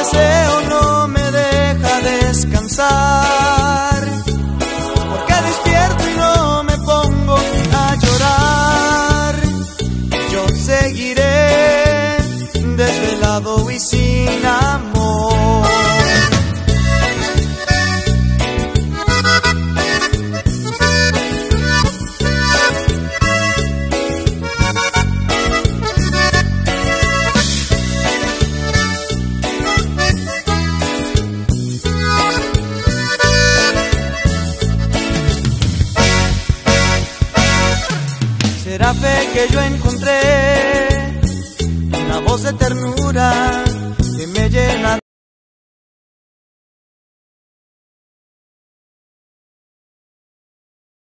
deseo no me deja descansar, porque despierto y no me pongo a llorar. Yo seguiré desvelado y sin amor. Será fe que yo encontré una voz de ternura